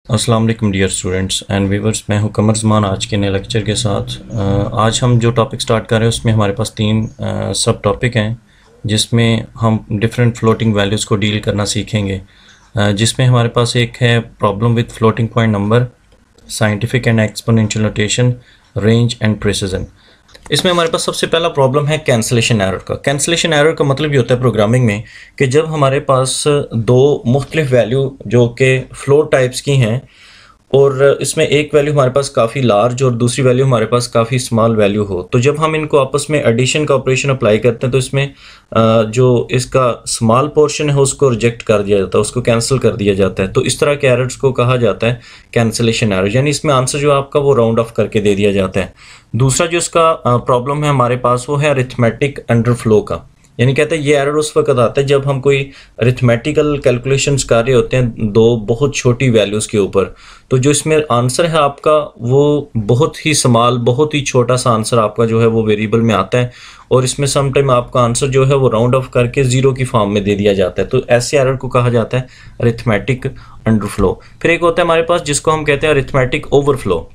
अस्सलाम वालेकुम dear students and viewers, मैं हूं कमर ज़मान आज के नए लेक्चर के साथ। आज हम जो टॉपिक स्टार्ट कर रहे हैं उसमें हमारे पास तीन सब टॉपिक हैं जिसमें हम डिफरेंट फ्लोटिंग वैल्यूज़ को डील करना सीखेंगे। जिसमें हमारे पास एक है problem with floating point number, scientific and exponential notation, range and precision. इसमें हमारे पास सबसे पहला प्रॉब्लम है कैंसलेशन एरर का। कैंसलेशन एरर का मतलब ये होता है प्रोग्रामिंग में कि जब हमारे पास दो मुख्तलिफ वैल्यू जो कि फ्लोट टाइप्स की हैं और इसमें एक वैल्यू हमारे पास काफ़ी लार्ज और दूसरी वैल्यू हमारे पास काफ़ी स्मॉल वैल्यू हो, तो जब हम इनको आपस में एडिशन का ऑपरेशन अप्लाई करते हैं तो इसमें जो इसका स्मॉल पोर्शन है उसको रिजेक्ट कर दिया जाता है, उसको कैंसिल कर दिया जाता है। तो इस तरह के एरर्स को कहा जाता है कैंसलेशन एरर, यानी इसमें आंसर जो आपका वो राउंड ऑफ करके दे दिया जाता है। दूसरा जो इसका प्रॉब्लम है हमारे पास वो है अरिथमेटिक अंडरफ्लो का, यानी कहते हैं ये एरर उस वक्त आता है जब हम कोई अरिथमेटिकल कैलकुलेशंस कर रहे होते हैं दो बहुत छोटी वैल्यूज़ के ऊपर, तो जो इसमें आंसर है आपका वो बहुत ही स्मॉल, बहुत ही छोटा सा आंसर आपका जो है वो वेरिएबल में आता है और इसमें समटाइम आपका आंसर जो है वो राउंड ऑफ करके ज़ीरो की फॉर्म में दे दिया जाता है। तो ऐसे एरर को कहा जाता है अरिथमेटिक अंडरफ्लो। फिर एक होता है हमारे पास जिसको हम कहते हैं अरिथमेटिक ओवरफ्लो।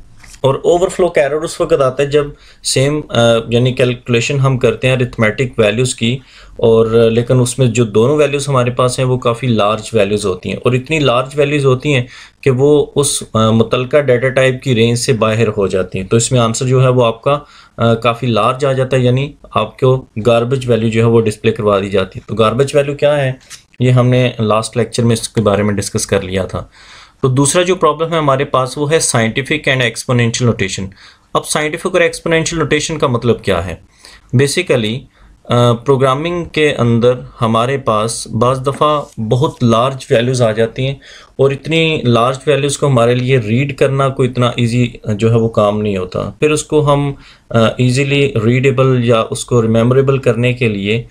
और ओवरफ्लो का एरर उस वक्त आता है जब सेम यानी कैलकुलेशन हम करते हैं अरिथमेटिक वैल्यूज़ की, और लेकिन उसमें जो दोनों वैल्यूज़ हमारे पास हैं वो काफ़ी लार्ज वैल्यूज़ होती हैं और इतनी लार्ज वैल्यूज़ होती हैं कि वो उस मुतलका डाटा टाइप की रेंज से बाहर हो जाती हैं। तो इसमें आंसर जो है वो आपका काफ़ी लार्ज आ जाता है, यानी आपको गार्बेज वैल्यू जो है वो डिस्प्ले करवा दी जाती है। तो गार्बेज वैल्यू क्या है ये हमने लास्ट लेक्चर में इसके बारे में डिस्कस कर लिया था। तो दूसरा जो प्रॉब्लम है हमारे पास वो है साइंटिफिक एंड एक्सपोनेंशियल नोटेशन। अब साइंटिफिक और एक्सपोनेंशियल नोटेशन का मतलब क्या है? बेसिकली प्रोग्रामिंग के अंदर हमारे पास बाज़ दफ़ा बहुत लार्ज वैल्यूज़ आ जाती हैं और इतनी लार्ज वैल्यूज़ को हमारे लिए रीड करना कोई इतना इजी जो है वो काम नहीं होता। फिर उसको हम इजीली रीडेबल या उसको रिमेम्बरेबल करने के लिए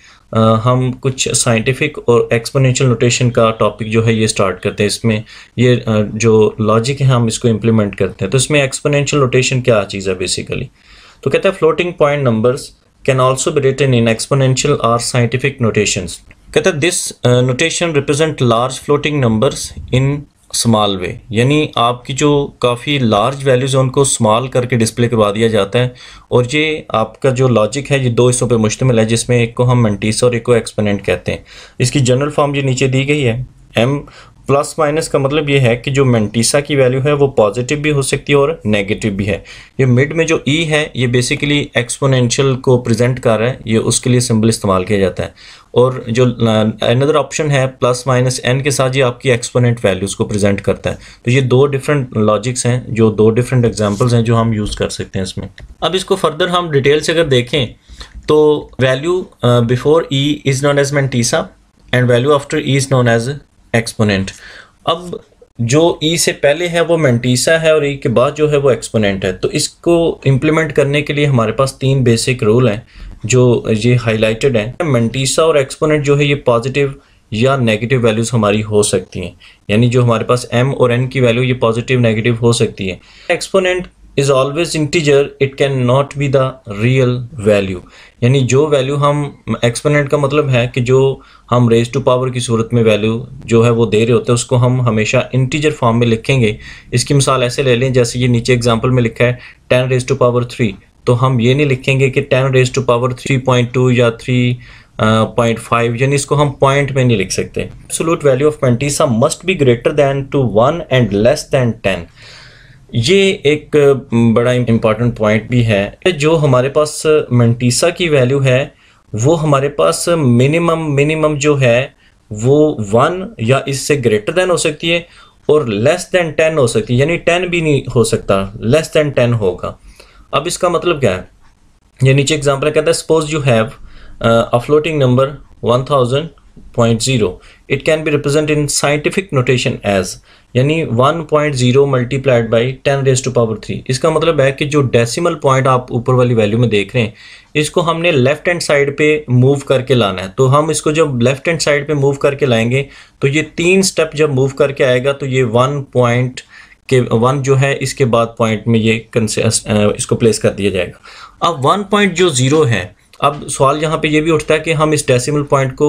हम कुछ साइंटिफिक और एक्सपोनेंशियल नोटेशन का टॉपिक जो है ये स्टार्ट करते हैं। इसमें ये जो लॉजिक है हम इसको इम्प्लीमेंट करते हैं। तो इसमें एक्सपोनेंशियल नोटेशन क्या चीज़ है बेसिकली? तो कहते हैं floating point numbers can also be written in exponential or scientific notations। कहते हैं this notation represent large floating numbers in small way, यानी आपकी जो काफ़ी लार्ज वैल्यूज़ हैं उनको स्मॉल करके डिस्प्ले करवा दिया जाता है। और ये आपका जो लॉजिक है ये दो हिस्सों पे मुश्तमिल है, जिसमें एक को हम मंटीसा और एक को एक्सपोनेंट कहते हैं। इसकी जनरल फॉर्म ये नीचे दी गई है। m प्लस माइनस का मतलब ये है कि जो मंटीसा की वैल्यू है वो पॉजिटिव भी हो सकती है और नेगेटिव भी है। ये मिड में जो e है ये बेसिकली एक्सपोनेंशियल को प्रेजेंट कर रहा है, ये उसके लिए सिंबल इस्तेमाल किया जाता है। और जो अनदर ऑप्शन है प्लस माइनस n के साथ ये आपकी एक्सपोनेंट वैल्यूज़ को प्रेजेंट करता है। तो ये दो डिफरेंट लॉजिक्स हैं, जो दो डिफरेंट एग्जांपल्स हैं जो हम यूज़ कर सकते हैं इसमें। अब इसको फर्दर हम डिटेल से अगर देखें तो value before e is known as mantissa and value after e is known as exponent. अब जो e से पहले है वो मंटीसा है और e के बाद जो है वो एक्सपोनेंट है। तो इसको इम्प्लीमेंट करने के लिए हमारे पास तीन बेसिक रूल हैं जो ये हाईलाइटेड हैं। मंटीसा और एक्सपोनेंट जो है ये पॉजिटिव या नेगेटिव वैल्यूज़ हमारी हो सकती हैं, यानी जो हमारे पास m और n की वैल्यू ये पॉजिटिव नेगेटिव हो सकती है। Exponent is always integer, it can not be the real value, यानी जो वैल्यू हम एक्सपोनेंट का मतलब है कि जो हम रेज टू पावर की सूरत में वैल्यू जो है वो दे रहे होते हैं उसको हम हमेशा इंटीजर फॉर्म में लिखेंगे। इसकी मिसाल ऐसे ले लें जैसे ये नीचे एग्जांपल में लिखा है 10 रेज टू पावर 3, तो हम ये नहीं लिखेंगे कि 10 रेज टू पावर 3.2 या 3.5, यानी इसको हम पॉइंट में नहीं लिख सकते। Absolute value of mantissa must be greater than to 1 and less than 10। ये एक बड़ा इम्पॉर्टेंट पॉइंट भी है। जो हमारे पास मंटीसा की वैल्यू है वो हमारे पास मिनिमम जो है वो 1 या इससे ग्रेटर देन हो सकती है और लेस देन 10 हो सकती है, यानी 10 भी नहीं हो सकता, लेस देन 10 होगा। अब इसका मतलब क्या है? ये नीचे एग्जांपल कहता है suppose you have a floating number 1000.0, it can be represent in scientific notation as, यानी 1.0 multiplied by 10 raise to power 3। इसका मतलब है कि जो डेसिमल पॉइंट आप ऊपर वाली वैल्यू में देख रहे हैं इसको हमने लेफ्ट हैंड साइड पे मूव करके लाना है। तो हम इसको जब लेफ्ट हैंड साइड पे मूव करके लाएंगे तो ये 3 स्टेप जब मूव करके आएगा तो ये 1 पॉइंट के 1 जो है इसके बाद पॉइंट में ये इसको प्लेस कर दिया जाएगा। अब 1.0 है, अब सवाल यहाँ पे ये भी उठता है कि हम इस डेसिमल पॉइंट को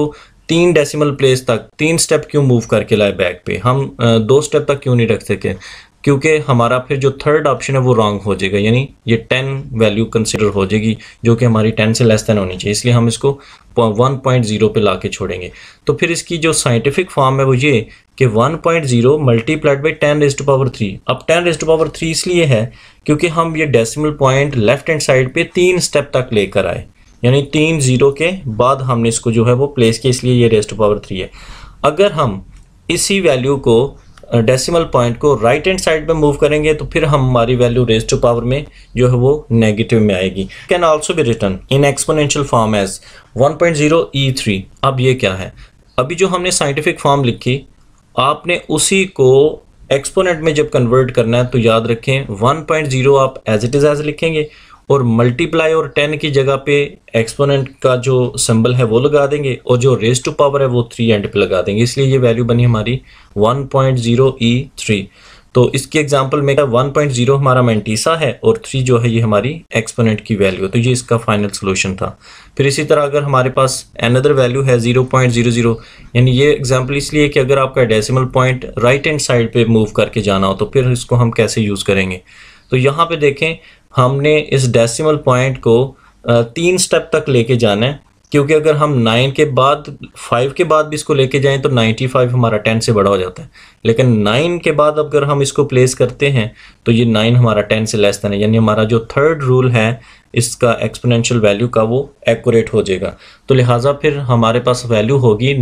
3 डेसिमल प्लेस तक 3 स्टेप क्यों मूव करके लाए बैक पे, हम 2 स्टेप तक क्यों नहीं रख सके, क्योंकि हमारा फिर जो थर्ड ऑप्शन है वो रॉन्ग हो जाएगा, यानी ये 10 वैल्यू कंसिडर हो जाएगी जो कि हमारी 10 से लेस देन होनी चाहिए, इसलिए हम इसको 1.0 पे ला के छोड़ेंगे। तो फिर इसकी जो साइंटिफिक फॉर्म है वो ये कि 1.0 मल्टीप्लाइड बाई 10⁻3। अब 10⁻3 इसलिए है क्योंकि हम ये decimal point left hand side पे 3 स्टेप तक लेकर आए, यानी 3 0 के बाद हमने इसको जो है वो प्लेस किया, इसलिए ये रेज़ टू पावर 3 है। अगर हम इसी वैल्यू को डेसिमल पॉइंट को राइट हैंड साइड पे मूव करेंगे तो फिर हमारी वैल्यू रेज़ टू पावर में जो है वो नेगेटिव में आएगी। Can also be written in exponential form as 1.0 E3। अब ये क्या है, अभी जो हमने साइंटिफिक फॉर्म लिखी आपने उसी को एक्सपोनेंट में जब कन्वर्ट करना है तो याद रखें 1.0 आप एज इट इज़ एज लिखेंगे और मल्टीप्लाई और 10 की जगह पे एक्सपोनेंट का जो सिंबल है वो लगा देंगे और जो रेज़ टू पावर है वो 3 एंड पे लगा देंगे, इसलिए ये वैल्यू बनी हमारी 1.0 E3। तो इसकी एग्जांपल में 1.0 हमारा मैंटीसा है और 3 जो है ये हमारी एक्सपोनेंट की वैल्यू है, तो ये इसका फाइनल सोल्यूशन था। फिर इसी तरह अगर हमारे पास अनदर वैल्यू है 0.00, यानी ये एग्जांपल इसलिए कि अगर आपका decimal point right hand side पे मूव करके जाना हो तो फिर इसको हम कैसे यूज़ करेंगे। तो यहाँ पे देखें हमने इस डेसिमल पॉइंट को 3 स्टेप तक लेके जाना है, क्योंकि अगर हम 9 के बाद 5 के बाद भी इसको लेके जाएं तो 95 हमारा 10 से बड़ा हो जाता है, लेकिन 9 के बाद अगर हम इसको प्लेस करते हैं तो ये 9 हमारा 10 से लेस देन है, यानी हमारा जो थर्ड रूल है इसका एक्सपोनेंशियल वैल्यू का वो एक्यूरेट हो जाएगा। तो लिहाजा फिर हमारे पास वैल्यू होगी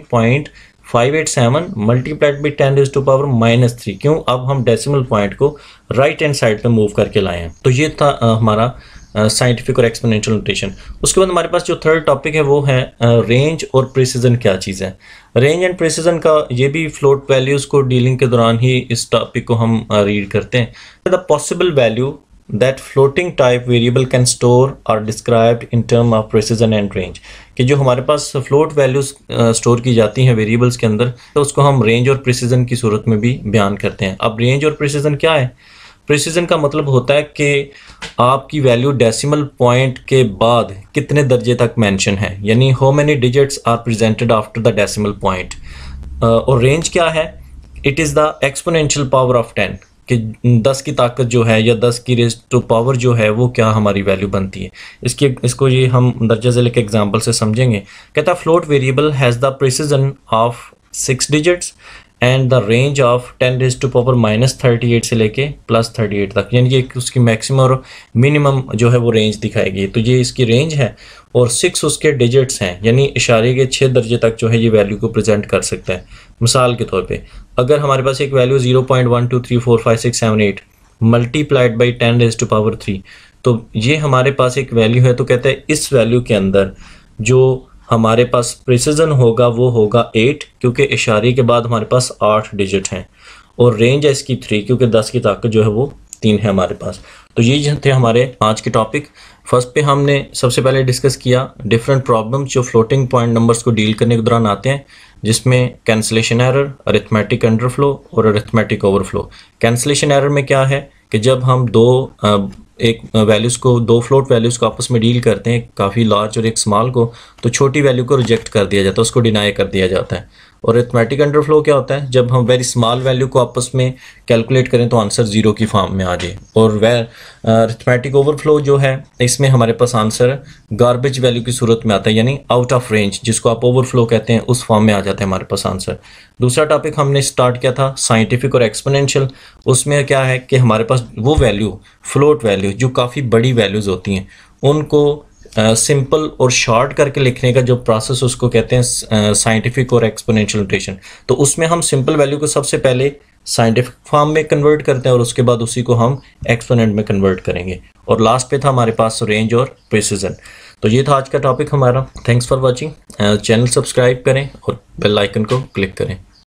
9.587 मल्टीप्लाइड बाई 10⁻³ क्यों, अब हम डेसिमल पॉइंट को राइट हैंड साइड पे मूव करके लाए हैं। तो ये था हमारा साइंटिफिक और एक्सपोनेंशियल नोटेशन। उसके बाद हमारे पास जो थर्ड टॉपिक है वो है रेंज और प्रिसीजन क्या चीज़ है। रेंज एंड प्रिसीजन का ये भी फ्लोट वैल्यूज़ को डीलिंग के दौरान ही इस टॉपिक को हम रीड करते हैं। The possible value that floating type variable can store are described in term of precision and range, कि जो हमारे पास फ्लोट वैल्यूज स्टोर की जाती हैं वेरिएबल्स के अंदर तो उसको हम रेंज और प्रिसीजन की सूरत में भी बयान करते हैं। अब रेंज और प्रिसीजन क्या है, प्रिसीजन का मतलब होता है कि आपकी वैल्यू डेसिमल पॉइंट के बाद कितने दर्जे तक मेंशन है, यानी how many digits are presented after the decimal point. और रेंज क्या है, it is the exponential power of 10 कि 10 की ताकत जो है या 10 की रेज़ टू पावर जो है वो क्या हमारी वैल्यू बनती है। इसको ये हम दर्जा ज़ैल के एग्जांपल से समझेंगे। कहता है float variable has the precision of 6 digits and the range of 10⁻⁻38 से लेके +38 तक, यानी कि उसकी मैक्सिमम और मिनिमम जो है वो रेंज दिखाएगी। तो ये इसकी रेंज है और 6 उसके डिजिट्स हैं, यानी इशारे के 6 दर्जे तक जो है ये वैल्यू को प्रेजेंट कर सकता है। मिसाल के तौर पे अगर हमारे पास एक वैल्यू 0.1234567 मल्टीप्लाइड बाई 10⁻³ तो ये हमारे पास एक वैल्यू है। तो कहते हैं इस वैल्यू के अंदर जो हमारे पास प्रिसीजन होगा वो होगा 8, क्योंकि इशारे के बाद हमारे पास 8 डिजिट हैं, और रेंज है इसकी 3 क्योंकि 10 की ताकत जो है वो 3 है हमारे पास। तो ये थे हमारे आज के टॉपिक। फर्स्ट पे हमने सबसे पहले डिस्कस किया डिफरेंट प्रॉब्लम्स जो फ्लोटिंग पॉइंट नंबर्स को डील करने के दौरान आते हैं, जिसमें कैंसलेशन एरर, अरिथमेटिक अंडरफ्लो और अरिथमेटिक ओवरफ्लो। कैंसलेशन एरर में क्या है कि जब हम एक वैल्यूज़ को दो फ्लोट वैल्यूज़ को आपस में डील करते हैं, काफ़ी लार्ज और एक स्मॉल को, तो छोटी वैल्यू को रिजेक्ट कर दिया जाता है, उसको डिनाई कर दिया जाता है। और अरिथमेटिक अंडरफ्लो क्या होता है, जब हम वेरी स्मॉल वैल्यू को आपस में कैलकुलेट करें तो आंसर 0 की फॉर्म में आ जाए। और अरिथमेटिक ओवरफ्लो जो है इसमें हमारे पास आंसर गार्बेज वैल्यू की सूरत में आता है, यानी आउट ऑफ रेंज, जिसको आप ओवरफ्लो कहते हैं, उस फॉर्म में आ जाता है हमारे पास आंसर। दूसरा टॉपिक हमने स्टार्ट किया था साइंटिफिक और एक्सपोनेंशियल। उसमें क्या है कि हमारे पास वो वैल्यू फ्लोट वैल्यू जो काफ़ी बड़ी वैल्यूज़ होती हैं उनको सिंपल और शॉर्ट करके लिखने का जो प्रोसेस उसको कहते हैं साइंटिफिक और एक्सपोनेंशियल नोटेशन। तो उसमें हम सिंपल वैल्यू को सबसे पहले साइंटिफिक फॉर्म में कन्वर्ट करते हैं और उसके बाद उसी को हम एक्सपोनेंट में कन्वर्ट करेंगे। और लास्ट पे था हमारे पास रेंज और प्रिसीजन। तो ये था आज का टॉपिक हमारा। Thanks for watching. Channel subscribe करें और बेल आइकन को क्लिक करें।